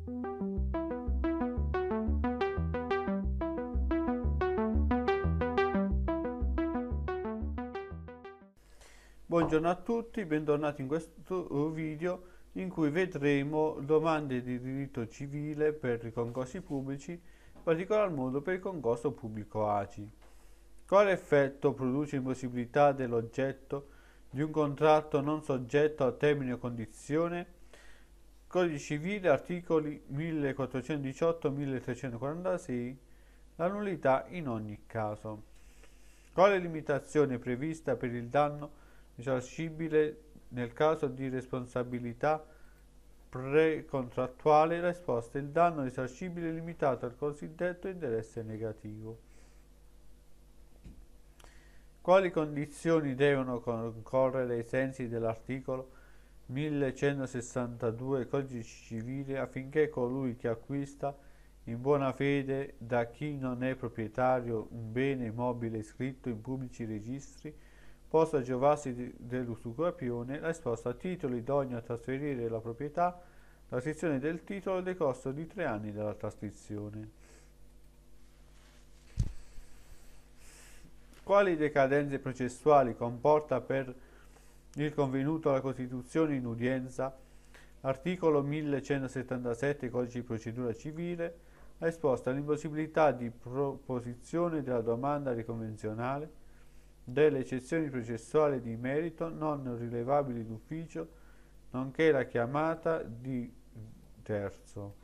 Buongiorno a tutti, bentornati in questo video in cui vedremo domande di diritto civile per i concorsi pubblici, in particolar modo per il concorso pubblico ACI. Quale effetto produce l'impossibilità dell'oggetto di un contratto non soggetto a termine o condizione? Codice civile, articoli 1418-1346, la nullità in ogni caso. Quale limitazione è prevista per il danno risarcibile nel caso di responsabilità precontrattuale? La risposta è il danno risarcibile limitato al cosiddetto interesse negativo. Quali condizioni devono concorrere ai sensi dell'articolo 1162 Codice civile affinché colui che acquista in buona fede da chi non è proprietario un bene immobile iscritto in pubblici registri possa giovarsi dell'usucapione? La risposta: a titolo idoneo a trasferire la proprietà, la trascrizione del titolo è decorso di 3 anni dalla trascrizione. Quali decadenze processuali comporta per il convenuto la costituzione in udienza? Articolo 1177 Codice di procedura civile. La risposta: l'impossibilità di proposizione della domanda riconvenzionale, delle eccezioni processuali di merito non rilevabili d'ufficio, nonché la chiamata di terzo.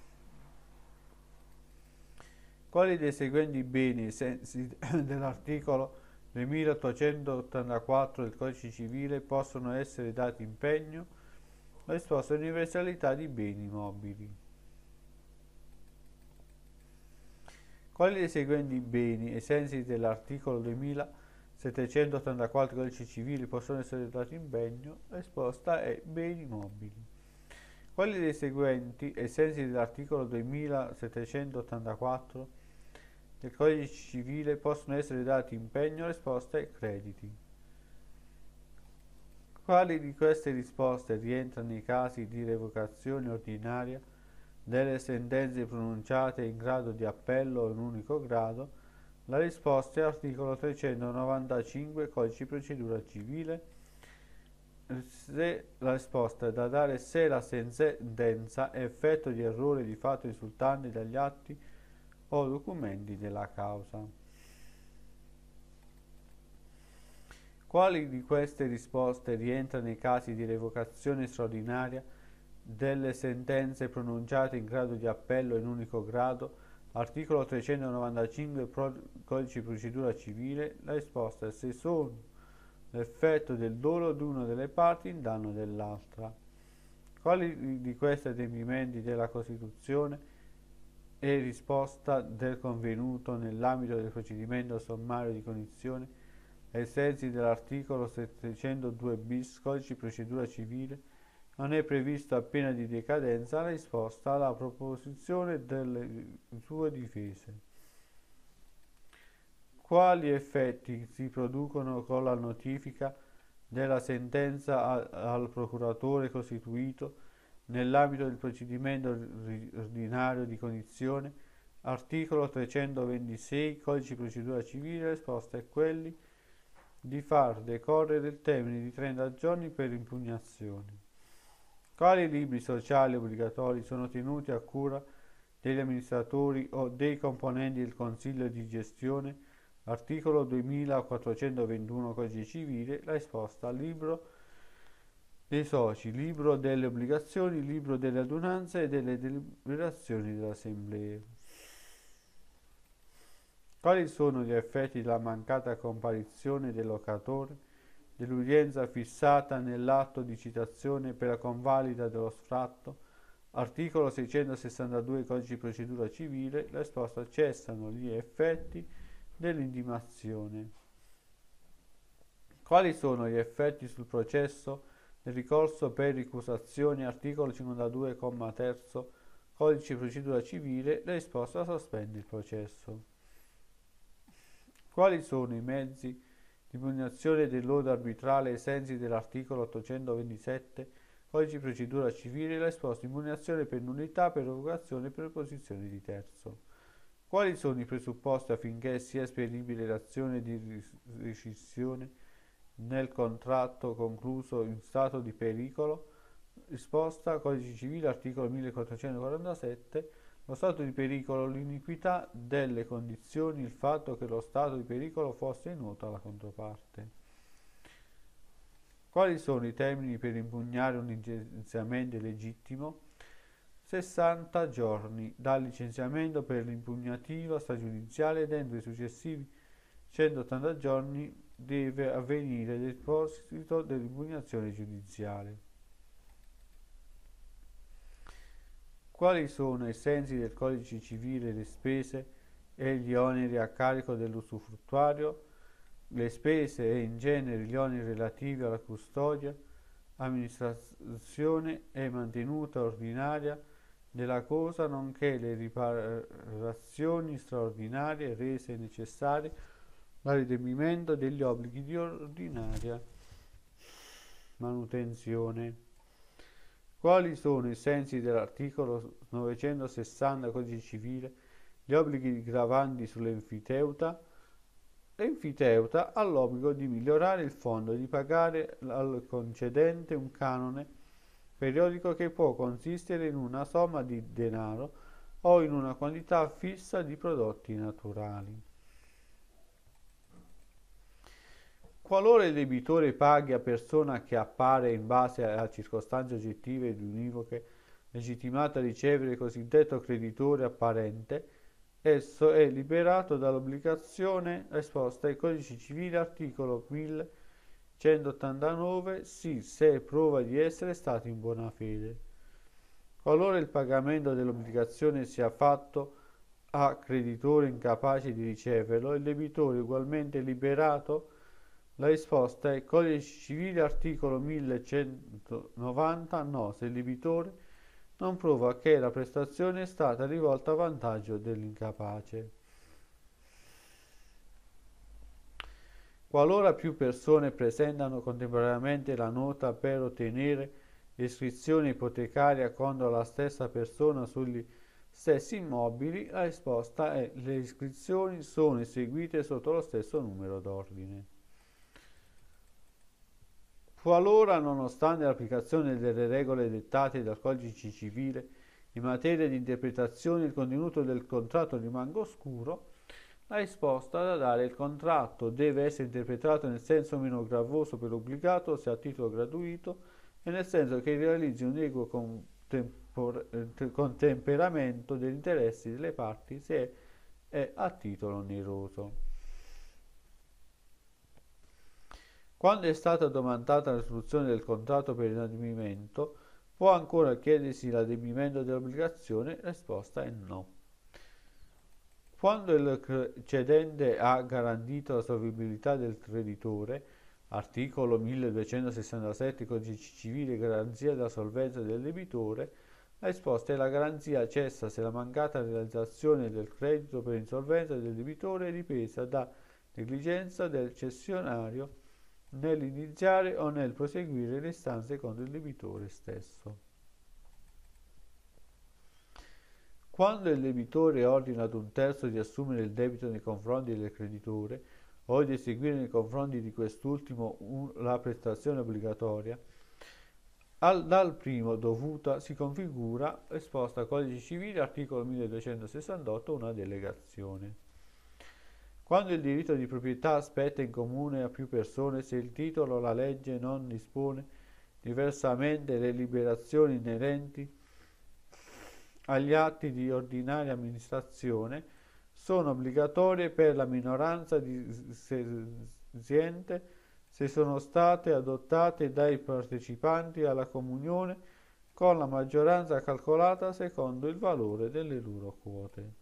Quali dei seguenti beni, ai sensi dell'articolo 2884 del Codice civile, possono essere dati in pegno? La risposta è l'universalità di beni mobili. Quali dei seguenti beni, ai sensi dell'articolo 2784 Codice civile, possono essere dati in pegno? La risposta è beni mobili. Quali dei seguenti, ai sensi dell'articolo 2784 del Codice civile, possono essere dati in pegno? La risposta è crediti. Quali di queste risposte rientrano nei casi di revocazione ordinaria delle sentenze pronunciate in grado di appello o in unico grado? La risposta è articolo 395 Codice di procedura civile. La risposta è da dare se la sentenza è effetto di errore di fatto risultante dagli atti o documenti della causa. Quali di queste risposte rientra nei casi di revocazione straordinaria delle sentenze pronunciate in grado di appello in unico grado? Articolo 395 Codice di procedura civile. La risposta è se sono l'effetto del dolo di una delle parti in danno dell'altra. Quali di questi adempimenti della Costituzione è risposta del convenuto nell'ambito del procedimento sommario di cognizione ai sensi dell'articolo 702 bis Codice di procedura civile non è prevista pena di decadenza? La risposta alla proposizione delle sue difese. Quali effetti si producono con la notifica della sentenza al procuratore costituito nell'ambito del procedimento ordinario di cognizione? Articolo 326 Codice di procedura civile. La risposta è quelli di far decorrere il termine di 30 giorni per impugnazione. Quali libri sociali obbligatori sono tenuti a cura degli amministratori o dei componenti del Consiglio di gestione? Articolo 2421 Codice civile. La risposta: libro dei soci, libro delle obbligazioni, libro delle adunanze e delle deliberazioni dell'Assemblea. Quali sono gli effetti della mancata comparizione del locatore dell'udienza fissata nell'atto di citazione per la convalida dello sfratto? Articolo 662 Codice di procedura civile. La risposta: cessano gli effetti dell'intimazione. Quali sono gli effetti sul processo del ricorso per ricusazione? Articolo 52 3 Codice di procedura civile. La risposta: sospende il processo. Quali sono i mezzi di impugnazione del lodo arbitrale ai sensi dell'articolo 827 Codice di procedura civile, la esposta impugnazione per nullità, per revocazione e per opposizione di terzo. Quali sono i presupposti affinché sia espedibile l'azione di rescissione nel contratto concluso in stato di pericolo? Risposta: Codice civile, articolo 1447. Lo stato di pericolo, l'iniquità delle condizioni, il fatto che lo stato di pericolo fosse noto alla controparte. Quali sono i termini per impugnare un licenziamento legittimo? 60 giorni dal licenziamento per l'impugnativa stragiudiziale ed entro i successivi 180 giorni deve avvenire il deposito dell'impugnazione giudiziale. Quali sono, ai sensi del Codice civile, le spese e gli oneri a carico dell'usufruttuario? Le spese e in genere gli oneri relativi alla custodia, amministrazione e mantenuta ordinaria della cosa, nonché le riparazioni straordinarie rese necessarie all'adempimento degli obblighi di ordinaria manutenzione. Quali sono, ai sensi dell'articolo 960 Codice civile, gli obblighi gravanti sull'enfiteuta? L'enfiteuta ha l'obbligo di migliorare il fondo e di pagare al concedente un canone periodico che può consistere in una somma di denaro o in una quantità fissa di prodotti naturali. Qualora il debitore paghi a persona che appare in base a circostanze oggettive ed univoche legittimata a ricevere il cosiddetto creditore apparente, esso è liberato dall'obbligazione esposta ai codici civili articolo 1189 sì se è prova di essere stato in buona fede. Qualora il pagamento dell'obbligazione sia fatto a creditore incapace di riceverlo, il debitore è ugualmente liberato. La risposta è Codice civile articolo 1190 no, se il debitore non prova che la prestazione è stata rivolta a vantaggio dell'incapace. Qualora più persone presentano contemporaneamente la nota per ottenere l'iscrizione ipotecaria contro la stessa persona sugli stessi immobili, la risposta è le iscrizioni sono eseguite sotto lo stesso numero d'ordine. Qualora, nonostante l'applicazione delle regole dettate dal Codice civile in materia di interpretazione, il contenuto del contratto rimanga oscuro, la risposta da dare è il contratto deve essere interpretato nel senso meno gravoso per l'obbligato se a titolo gratuito e nel senso che realizzi un equo contemperamento degli interessi delle parti se è a titolo oneroso. Quando è stata domandata la risoluzione del contratto per inadempimento, può ancora chiedersi l'adempimento dell'obbligazione? La risposta è no. Quando il cedente ha garantito la solvibilità del creditore, articolo 1267 Codice civile, garanzia della solvenza del debitore, la risposta è la garanzia cessa se la mancata realizzazione del credito per insolvenza del debitore è dipesa da negligenza del cessionario nell'iniziare o nel proseguire le istanze contro il debitore stesso. Quando il debitore ordina ad un terzo di assumere il debito nei confronti del creditore o di eseguire nei confronti di quest'ultimo la prestazione obbligatoria, dal primo dovuta si configura, esposta al Codice civile, articolo 1268, una delegazione. Quando il diritto di proprietà spetta in comune a più persone, se il titolo o la legge non dispone diversamente, le liberazioni inerenti agli atti di ordinaria amministrazione sono obbligatorie per la minoranza dissenziente se sono state adottate dai partecipanti alla comunione con la maggioranza calcolata secondo il valore delle loro quote.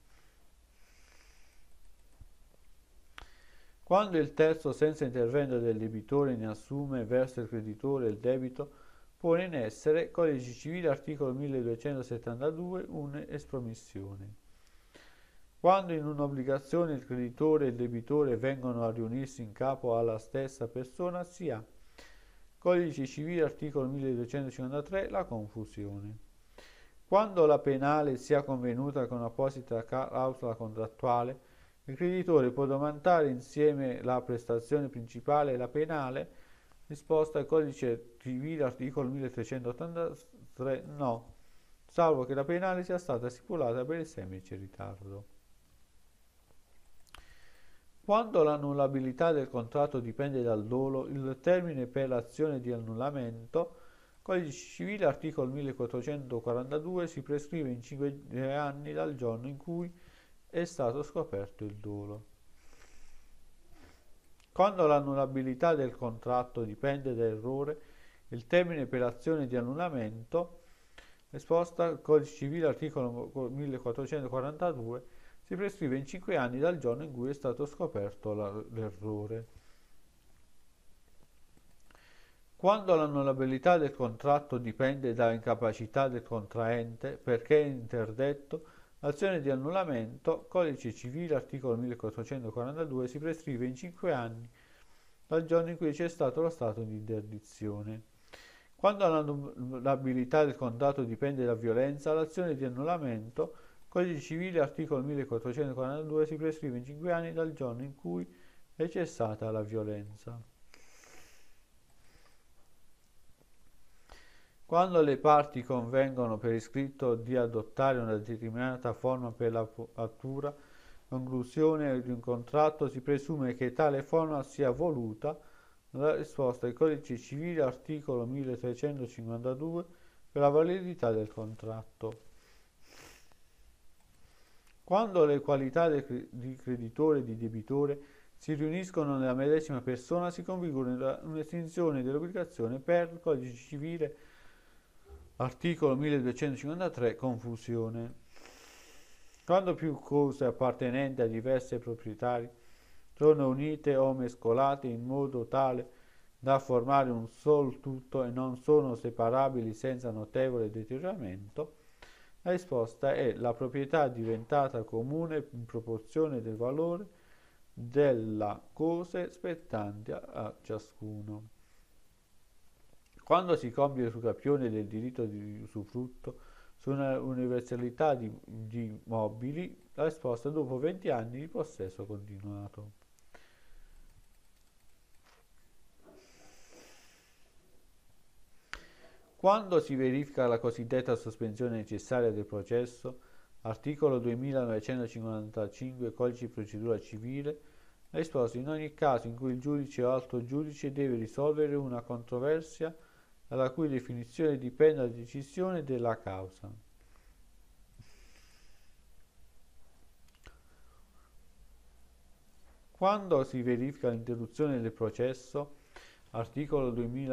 Quando il terzo, senza intervento del debitore, ne assume verso il creditore il debito, pone in essere, Codice civile articolo 1272, un'espromissione. Quando in un'obbligazione il creditore e il debitore vengono a riunirsi in capo alla stessa persona, si ha Codice civile, articolo 1253, la confusione. Quando la penale sia convenuta con apposita clausola contrattuale, il creditore può domandare insieme la prestazione principale e la penale, risposta al codice civile, articolo 1383, no, salvo che la penale sia stata stipulata per il semplice ritardo. Quando l'annullabilità del contratto dipende dal dolo, il termine per l'azione di annullamento, codice civile, articolo 1442, si prescrive in 5 anni dal giorno in cui è stato scoperto il dolo. Quando l'annullabilità del contratto dipende da errore, il termine per l'azione di annullamento, risposta al codice civile, articolo 1442, si prescrive in 5 anni dal giorno in cui è stato scoperto l'errore. Quando l'annullabilità del contratto dipende da incapacità del contraente perché è interdetto, l'azione di annullamento, codice civile, articolo 1442, si prescrive in 5 anni dal giorno in cui c'è stato lo stato di interdizione. Quando l'annullabilità del contratto dipende da violenza, l'azione di annullamento, codice civile, articolo 1442, si prescrive in 5 anni dal giorno in cui è cessata la violenza. Quando le parti convengono per iscritto di adottare una determinata forma per la fattura, conclusione di un contratto, si presume che tale forma sia voluta. La risposta è il codice civile, articolo 1352, per la validità del contratto. Quando le qualità di creditore e di debitore si riuniscono nella medesima persona, si configura un'estinzione dell'obbligazione per il codice civile, articolo 1253, confusione. Quando più cose appartenenti a diversi proprietari sono unite o mescolate in modo tale da formare un sol tutto e non sono separabili senza notevole deterioramento, la risposta è la proprietà diventata comune in proporzione del valore della cose spettanti a ciascuno. Quando si compie l'usucapione del diritto di usufrutto su una universalità di mobili, la risposta è dopo 20 anni di possesso continuato. Quando si verifica la cosiddetta sospensione necessaria del processo, articolo 2955 Codice di procedura civile, la risposta in ogni caso in cui il giudice o altro giudice deve risolvere una controversia dalla cui definizione dipende la decisione della causa. Quando si verifica l'interruzione del processo, articolo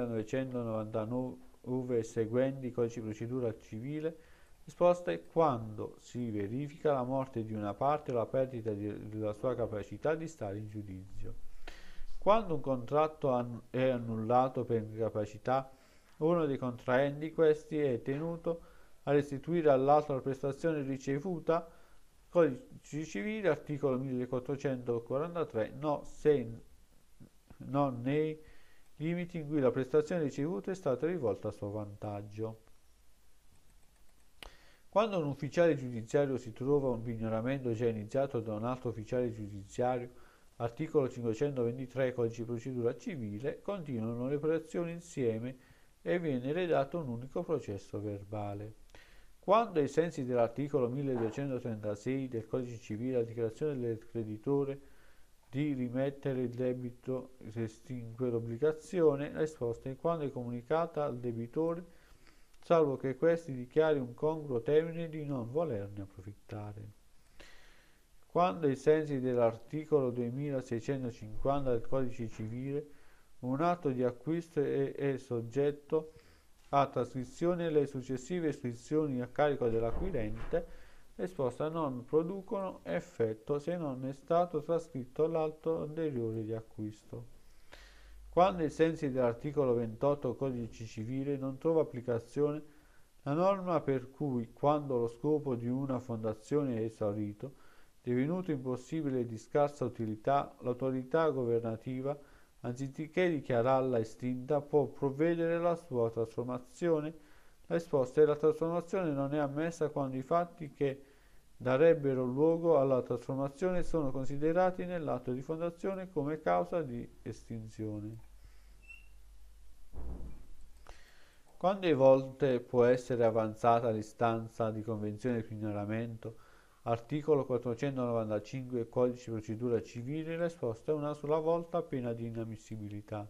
2999 e seguenti Codice di procedura civile, risposta è quando si verifica la morte di una parte o la perdita della sua capacità di stare in giudizio. Quando un contratto è annullato per incapacità, uno dei contraenti, questi è tenuto a restituire all'altro la prestazione ricevuta, codice civile, articolo 1443, non nei limiti in cui la prestazione ricevuta è stata rivolta a suo vantaggio. Quando un ufficiale giudiziario si trova un pignoramento già iniziato da un altro ufficiale giudiziario, articolo 523 Codice di procedura civile, continuano le operazioni insieme e viene redatto un unico processo verbale. Quando, ai sensi dell'articolo 1236 del Codice civile, la dichiarazione del creditore di rimettere il debito estingue l'obbligazione, la risposta è quando è comunicata al debitore, salvo che questi dichiari un congruo termine di non volerne approfittare. Quando, ai sensi dell'articolo 2650 del Codice civile, un atto di acquisto è soggetto a trascrizione e le successive iscrizioni a carico dell'acquirente, la risposta non producono effetto se non è stato trascritto l'atto anteriore di acquisto. Quando, ai sensi dell'articolo 28 Codice civile, non trova applicazione la norma per cui, quando lo scopo di una fondazione è esaurito, divenuto impossibile e di scarsa utilità, l'autorità governativa anziché dichiararla estinta, può provvedere alla sua trasformazione. La risposta è: la trasformazione non è ammessa quando i fatti che darebbero luogo alla trasformazione sono considerati nell'atto di fondazione come causa di estinzione. Quante volte può essere avanzata l'istanza di convenzione di pignoramento? Articolo 495 Codice di procedura civile. La risposta è una sola volta, a pena di inammissibilità.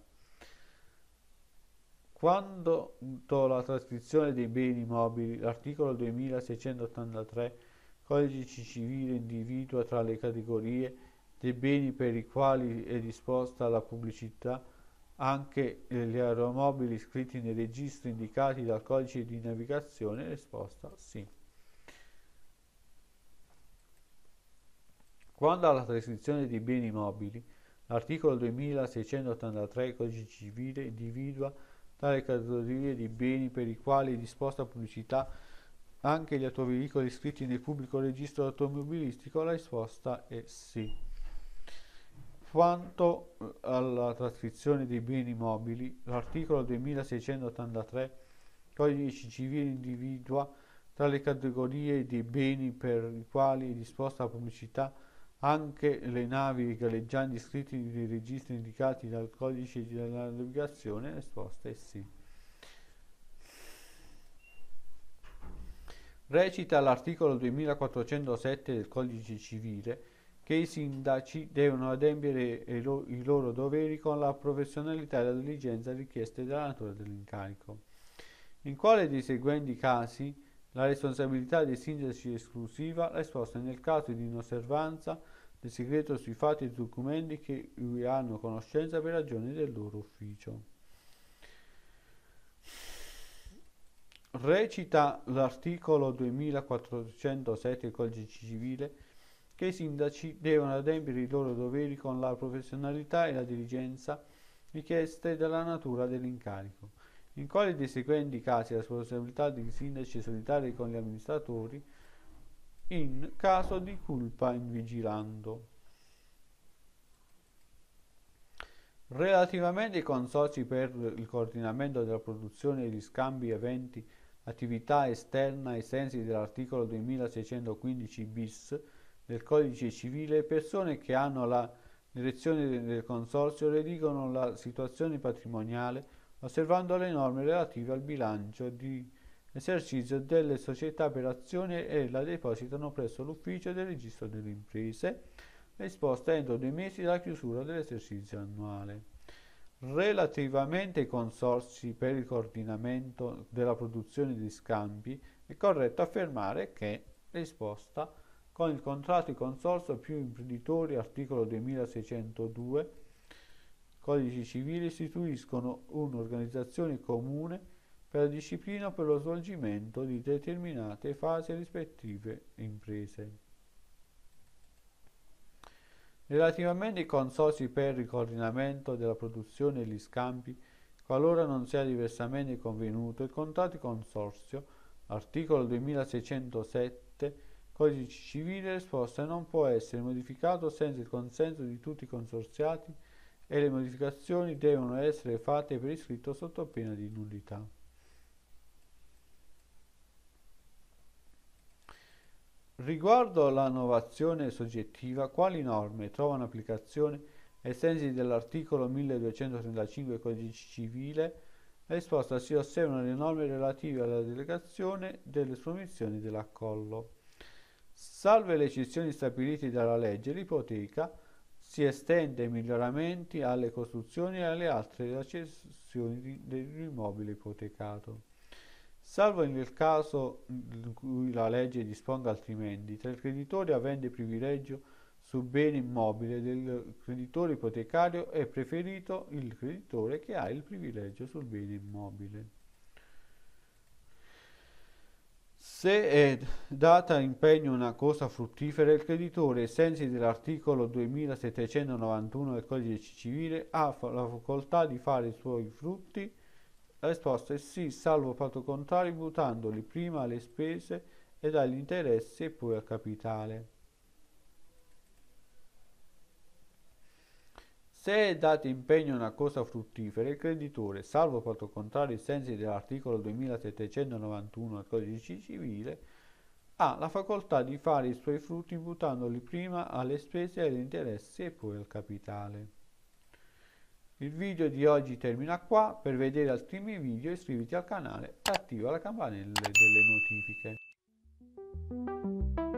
Quando la trascrizione dei beni mobili, l'articolo 2683 Codice civile individua tra le categorie dei beni per i quali è disposta la pubblicità anche gli aeromobili iscritti nei registri indicati dal codice di navigazione, risposta sì. Quando alla trascrizione dei beni mobili, l'articolo 2683 Codice civile individua tale categorie di beni per i quali è disposta pubblicità anche gli autoveicoli iscritti nel pubblico registro automobilistico, la risposta è sì. Quanto alla trascrizione dei beni mobili, l'articolo 2683 Codice civile individua tra le categorie dei beni per i quali è disposta la pubblicità anche le navi galleggianti iscritte nei registri indicati dal codice della navigazione, la risposta è sì. Recita l'articolo 2407 del codice civile che i sindaci devono adempiere i loro doveri con la professionalità e la diligenza richieste dalla natura dell'incarico. In quale dei seguenti casi la responsabilità dei sindaci è esclusiva? La risposta è nel caso di inosservanza del segreto sui fatti e documenti che hanno conoscenza per ragioni del loro ufficio. Recita l'articolo 2407 del codice civile che i sindaci devono adempiere i loro doveri con la professionalità e la diligenza richieste dalla natura dell'incarico. In quali dei seguenti casi la responsabilità dei sindaci è solitaria con gli amministratori? In caso di culpa in vigilando. Relativamente ai consorzi per il coordinamento della produzione e gli scambi eventi attività esterna ai sensi dell'articolo 2615 bis del codice civile, persone che hanno la direzione del consorzio redigono la situazione patrimoniale osservando le norme relative al bilancio di esercizio delle società per azioni e la depositano presso l'ufficio del registro delle imprese, risposta entro 2 mesi dalla chiusura dell'esercizio annuale. Relativamente ai consorzi per il coordinamento della produzione di scambi, è corretto affermare che, risposta, con il contratto di consorzio più imprenditori, articolo 2602, codici civili istituiscono un'organizzazione comune per la disciplina o per lo svolgimento di determinate fasi rispettive imprese. Relativamente ai consorzi per il coordinamento della produzione e gli scambi, qualora non sia diversamente convenuto, il contratto di consorzio, articolo 2607, codice civile, risposta non può essere modificato senza il consenso di tutti i consorziati e le modificazioni devono essere fatte per iscritto sotto pena di nullità. Riguardo alla novazione soggettiva, quali norme trovano applicazione ai sensi dell'articolo 1235 Codice civile? La risposta: si osservano le norme relative alla delegazione delle espropriazioni dell'accollo. Salve le eccezioni stabilite dalla legge, l'ipoteca si estende ai miglioramenti, alle costruzioni e alle altre accessioni dell'immobile ipotecato. Salvo nel caso in cui la legge disponga altrimenti, tra il creditore avente privilegio sul bene immobile del creditore ipotecario è preferito il creditore che ha il privilegio sul bene immobile. Se è data in impegno una cosa fruttifera, il creditore, ai sensi dell'articolo 2791 del Codice civile, ha la facoltà di fare i suoi frutti. La risposta è sì, salvo fatto contrario, imputandoli prima alle spese ed agli interessi e poi al capitale. Se è dato impegno a una cosa fruttifera, il creditore, salvo quanto contrario ai sensi dell'articolo 2791 del Codice Civile, ha la facoltà di fare i suoi frutti imputandoli prima alle spese e agli interessi e poi al capitale. Il video di oggi termina qua. Per vedere altri miei video iscriviti al canale e attiva la campanella delle notifiche.